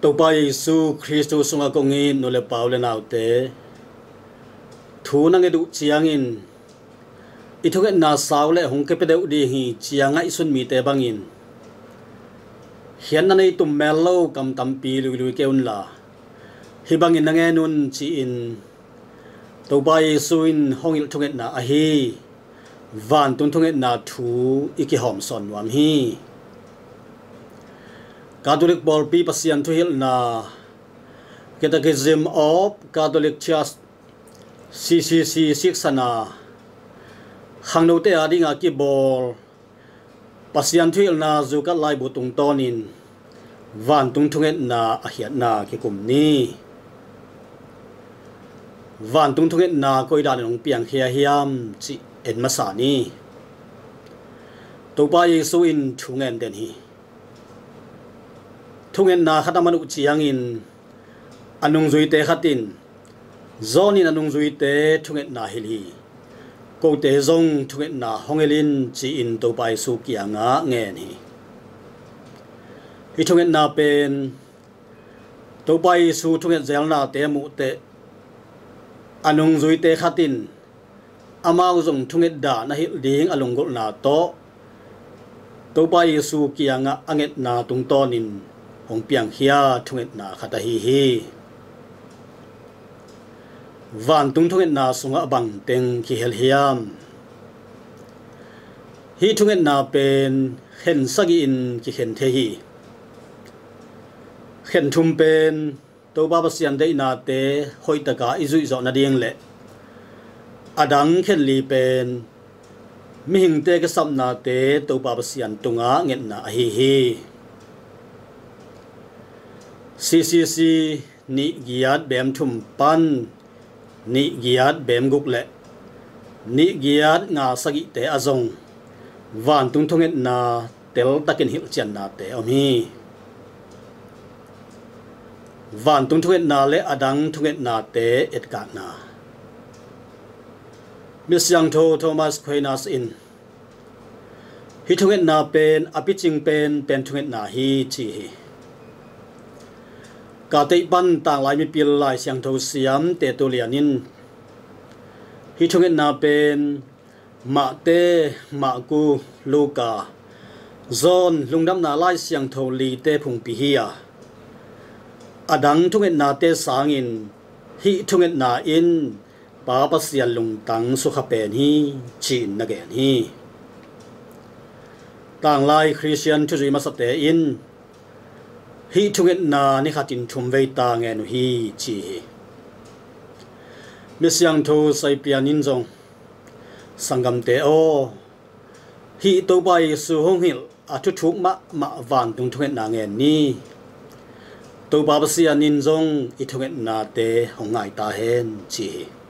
Tàu ba Giêsu Christus sunga kongi nole Paul na ute thu na ngedu chiang in ithoget na saule hong ke pedeu di hi chianga isun mi te bangin hian na nei tum melo kam tampi lu keun la hi bangin na nge nun chi in tàu ba Giêsu in hongil thoget na a hi van tun thoget na thu iki hom son wam hi Catholic ball pi pasian thu hil na Catechism of Catholic Church CCC 6 na hangno te adinga ki ball pasian thu hil na zukat lai bu tung tonin van tung thunget na a hiat na ki kum ni van tung thunget na koi dan long piang khia hiam chi en masa ni to ba Giêsu in thungen den hi thungen na khatamanu chiang in anung zui te khatin zon in anung zui te thungen na hili ko te zong thungen na hongelin chi in to pai su kianga nge ni hi thungen na pen to pai su thungen zel na te mu te anung zui te khatin amao zong thungen da na hi ding alung gol na to pai su kianga anget na tung tonin hong piang khia thunget na khata hi van tung thunget na sunga bang teng ki hel hiam hi thunget na pen khen sagi in ki khen the hi khen thum pen to ba sian dei na te hoi taka izui zo na ding le adang khen li pen mi hing te ka sam na te to ba sian tunga nget na hi CCC ni giat bem thum pan ni giat bem guk le ni giat nga sagi te azong van tung thonget na tel takin hil chan na te omi van tung thonget na le adang thonget na te et ka na misyang tho Thomas Aquinas in hi thonget na pen apiching pen thonget na hi chi cả tây ban tàng lại mi pil lại sang thâu siam te tu lianin hi thungen na pen ma te ma ku luka zon lungdam na lai sang thâu li te phung pi hiya adang thungen na te sangin hi thungen na in pa pasian lung tang su kha pen hi chin na gen hi tàng lai Christian chu ma sap te in hi thunget na ni khatin thum vei ta nge nu hi chi misyang tho sai pianin jong sangam te o hi to bai su hong hil a thu thuk ma van tung thunget na nge ni to ba sianin jong I thunget na te hong ngai ta hen chi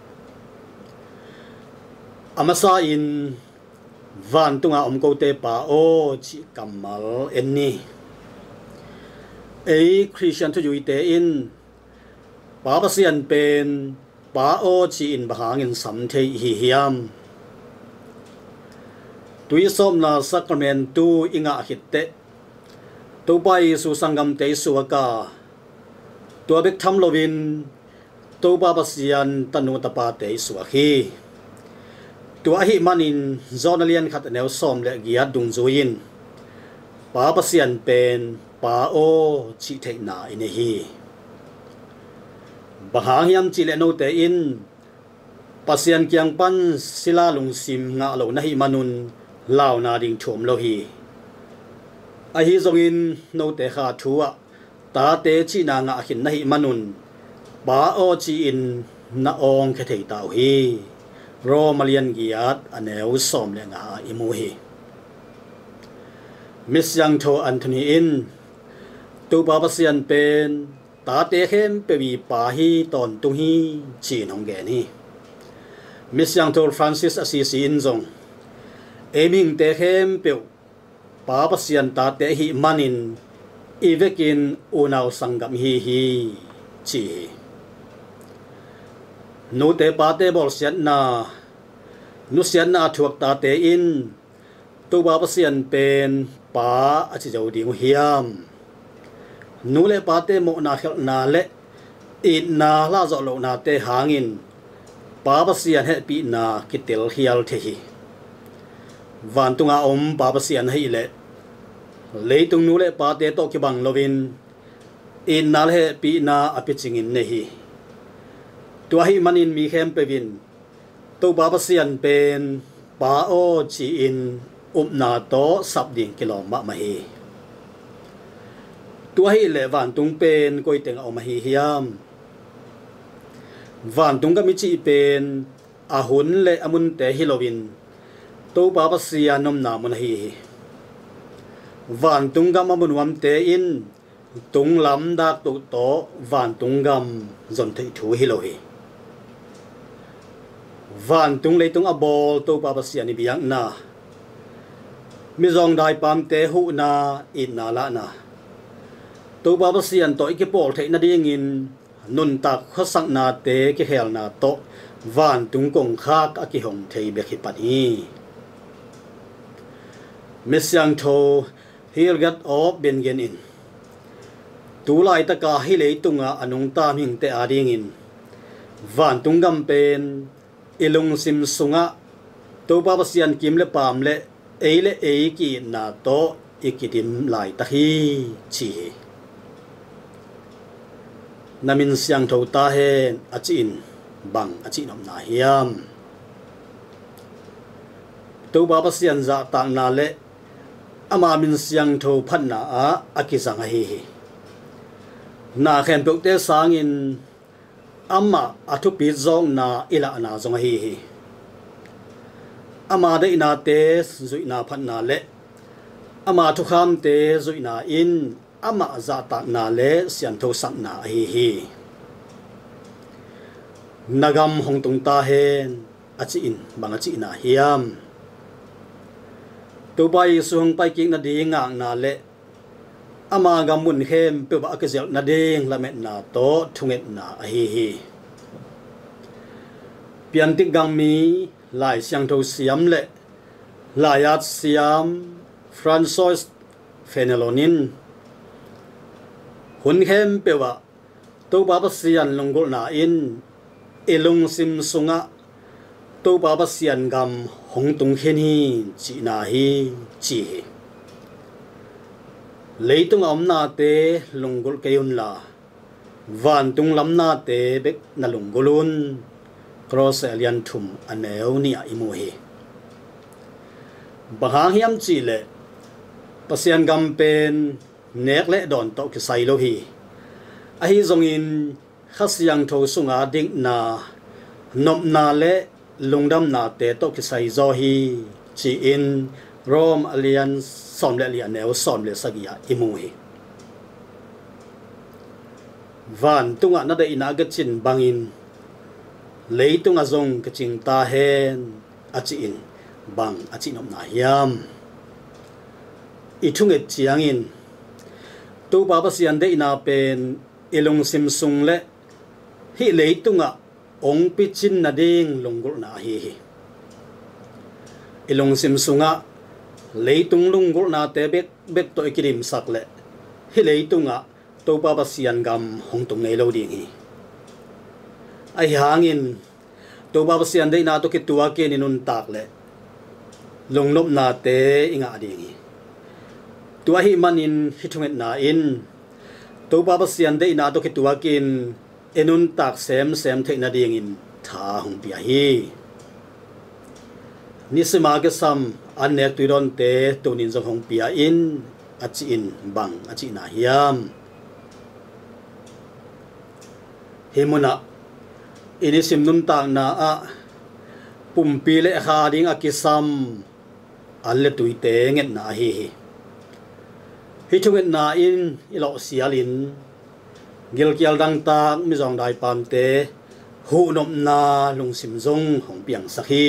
amasa in van tunga ko te pa o chi kamal en ni Christian to you te in ba sian pen ba o chi in bahang in sam the hi hiam tui som na sacrament tu inga hitte to bai su sangam te suaka to bek tham lovin to ba sian tanu ta pa te suahi to hi manin zonalian khat neu som le gia dung zuin ba sian pen pa o chi thei na in hi bahang hiam chi le no te in pasian kyang pan sila lung sim nga lo na hi manun law na ding thum lo hi a hi zong in no te kha thua ta te chi na nga hin na hi manun ba o chi in na ong khe thei tau hi ro malian giat aneu som le nga imu hi misyang tho Anthony in tu ba sian pen ta te hem pe bi pa hi ton tu hi chin hong ge ni misyang tho Francis Assisi in zong eming te hem pe pa sian ta te hi manin ivekin unaw sangam hi chi nu te pa te bol sian na nu sian na thuak ta te in tu ba sian pen pa a chi jau ding hiam nu le pa te mo na khel na le in na la zo lo na te hangin pa pasian he pi na kitel hial the hi van tunga om pa pasian hi le leitung nu le pa te to ki bang lovin in na le pi na apiching in ne hi tua hi manin mi khem pevin to pa pasian pen pa o chi in na to sap ding kiloma ma hi tua hi le van tung pen koi teng au ma hi hiam van tung ka mi chi pen a hun le amun te hilovin to pa pasian nom na mun hi van tung gam amun wam te in tung lam dak tu to van tung gam zon thei thu hilohi van tung le tung abol to pa pasian ni biang na mi zong dai pam te hu na in na la na to pa pasian to ki pol thei na ding in nun tak khosak na te ki hel na to van tung kong khak a ki hong thei be khi pat hi mesyang tho hil gat op ben gen in tu lai ta ka hi le tunga anung ta ming te ading in van tung gam pen ilung sim sunga to pa pasian kim le pam le eile ei ki na to ikidim lai ta hi chi namin siang tho ta hen achin bang achin nom na hiam to pa pasian za ta na le ama min siang tho phan na a akizang hi na khen pok te sang in ama athu pi zong na ila na zong hi ama de ina te zui na phan na le ama thu kham te zui na in ama za ta na le sian tho sang na hi nagam hong tung ta hen achi in bang achi na hiam tu bai sung pai king na di ngang na le ama gam mun khem pe ba ka zel na ding la met na to thunget na hi pian tik gang mi lai siang tho siam le layat siam Francois Fenellonin hun khem pe wa to ba pasian longol na in elung sim sunga to ba pasian gam hong tung khen hi chi na hi chi leitung om na te longol kayun la van tung lam na te bek na longolun cross alien thum aneu ni a imu hi bahang hiam chi le pasian gam pen nek le don to ki sai lo hi a hi zong in khasiang tho sunga ding na nom na le lungdam na te to ki sai zo hi chi in rom alien som le lian neu som le sagia imu hi van tunga na de ina ga chin bangin leitung a zong ka ching ta hen a chi in bang a chi nom na hiam i thung et chiang in tu pa pasian de ina pen ilung sim sung le hi leitunga ong pi chin na ding lungul na hi ilung sim sunga leitung lungul na te bek to ikirim sak le hi leitunga to pa pasian gam hong tung nei lo ding hi ai hangin to pa pasian de na to ki tua ke ni nun tak le lungnop na te inga ding hi tua hi manin hitunget na in to pa pasian de na to ki tua kin enun tak sem the na ding in tha hong pia hi nisima ke sam an nek tuiron te tunin zong hong pia in achi in bang achi na hiam himuna ini sim nun tak na a pumpi le kha ding akisam alle tuite nget na hi hi chunget na in ilo sialin gil kial dang tak mi zong dai pam te hu nom na lung sim zong hong piang sakhi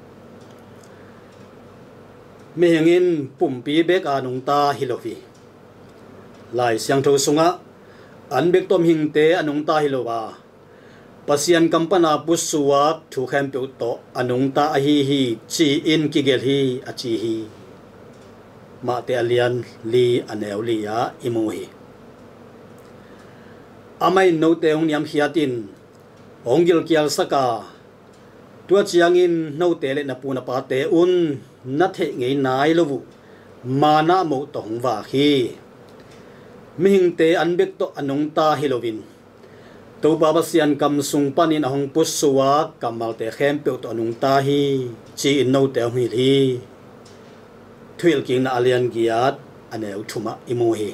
mi hengin pumpi bek anung ta hilofi lai siang tho sunga an bek tom hing te anung ta hilowa pasian kampana pusuak thu khem pe to anung ta a hi chi in ki gel hi a chi hi ma te alian li aneu li ya imu hi amai no te ong niam hiatin ongil kial saka tua chiangin no te le na puna pa te un na the ngei nai lovu mana mo tong wa hi mihing te anbek to anong ta hilovin to baba sian kam sung panin ahong puswa kamal te khem pe to anong ta hi chi no te ong hi thuil king na alian giat aneu thuma imu hi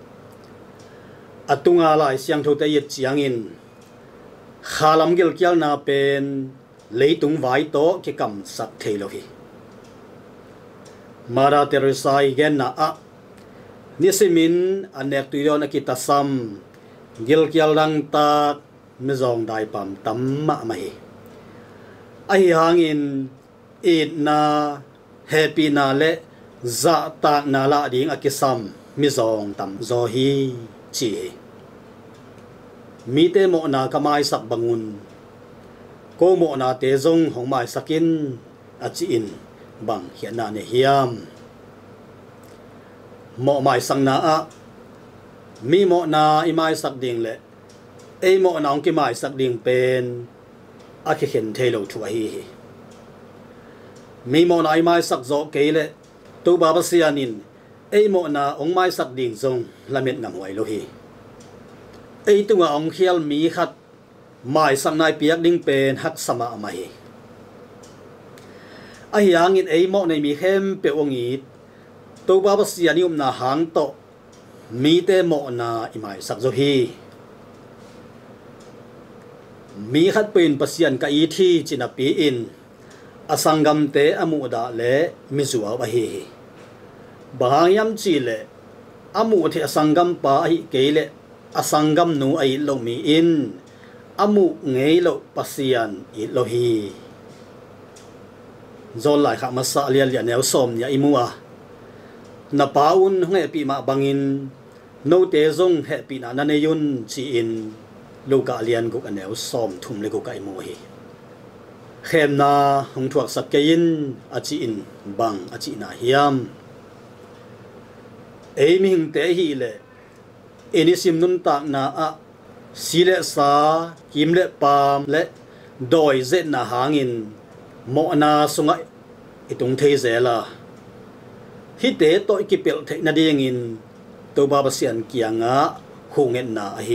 atunga lai siang tho te yet chiangin khalam gil kyal na pen leitung vai to ke kam sak thelo hi Mara Teresa igen na a nisimin anek tuyon akitasam gil kyal dang ta mizong dai pam tamma mahi ai hangin it na happy na le za ta na la ding akisam mizong tam zo hi chi mi te mo na kamai sak bangun ko mo na te zong hong mai sakin achi in bang hian na ne hiam mo mai sang na a mi mo na i mai sak ding le ei mo na ong ki mai sak ding pen a ki khen thelo thu hi mi mo na i mai sak zo ke le tu ba ba sianin ei mo na ong mai sak ding zong lamet ngam wai lo hi ei tu nga ong khial mi khat mai sang nai piak ding pen hak sama mai a hiangin ei mo nei mi khem pe ongi to ba ba siani na hang to mi te mo na i mai sak zo hi mi khat pen pasian ka i thi china pi in asangam te amu da le mi zuaw a hi bahayam chi le amu the asangam pa hi ke le asangam nu ai lo mi in amu ngei lo pasian i lo hi zol lai kha masa lian lian neu som ya imua na paun nge pi ma bangin no te zong he pi na na ne yun chi in loka lian guk aneu som thum le guk ai mo hi khem na hong thuak sak ke in a chi in bang a chi na hiam ei ming te hi le eni sim nun tak na a sile sa kim le pam le doi zet na hangin mo na sunga itung thei zela hi te to ki pel the na ding in to ba ba sian kianga khungen na hi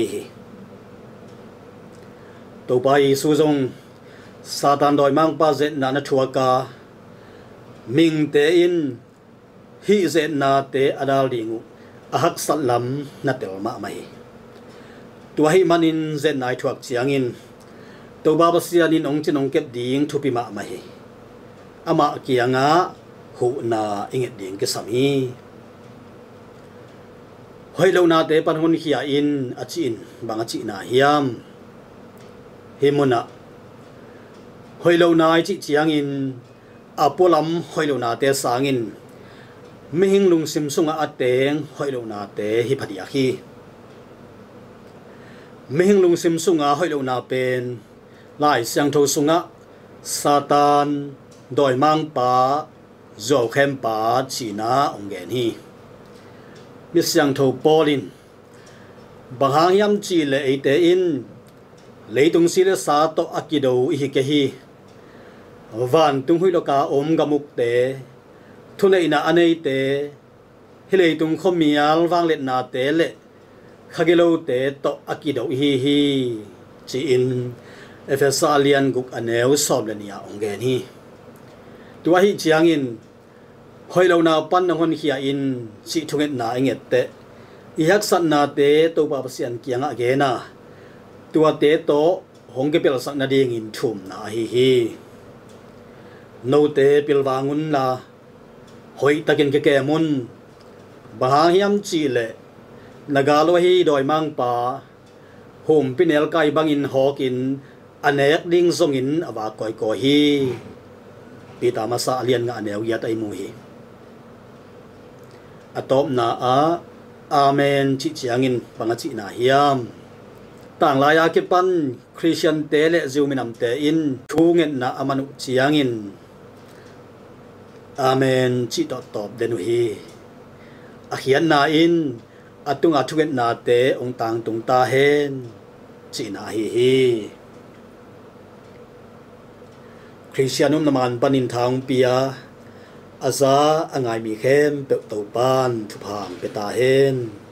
to ba yi su zong satan doi mang pa zet na na thua ka ming te in hi zet na te adal dingu ahak salam na tel ma mai tua hi manin zet nai thuak chiangin to ba ba sianin ong chinong kep ding thupi ma mai ama kianga hu na inget ding ke sami hoi lo na te pan hun khia in achin bang achi na hiam himuna hoi lo na chi chiangin apolam hoi lo na te sangin mihing lung sim sunga ateng hoi lo na te hi phadia khi mihing lung sim sunga hoi lo na pen lai siang tho sunga satan doi mang pa zo khem pa china ongen hi mi siang tho polin bahang yam chi le ite in leitung sile sa to akido hi ke hi van tung hui lo ka om gamuk te thunei na anei te hi leitung khomial wang let na te le khagelo te to akido hi chi in efesalian guk aneu som le nia ongen hi tua hi chiangin hoi lo na pan na hon khia in si thunget na enget te i hak san na te to ba sian kianga ge na tua te to hong ke pel sak na ding in thum na hi no te pil wangun la hoi takin ke mun bahang hiam chi le nagalo hi doi mang pa hom pinel kai bangin hokin anek ding zongin awa koi ko hi pita masa alian nga aneu yat ai mu hi atop na a amen chi chiangin pangachi na hiam tang la ya ke pan christian te le ziuminam te in thungen na amanu chiangin amen chi to top denu hi a hian na in atunga thuget na te ong tang tung ta hen จีน่าฮีคริสเตียนุมนมันปนินทางเปียอาซาอ่างไงมีเข้มเปิดตัวปานทุพางเปตาเฮน